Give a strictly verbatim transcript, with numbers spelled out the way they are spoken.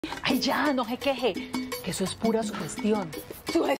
Ay, ya, no se queje, que eso es pura sugestión.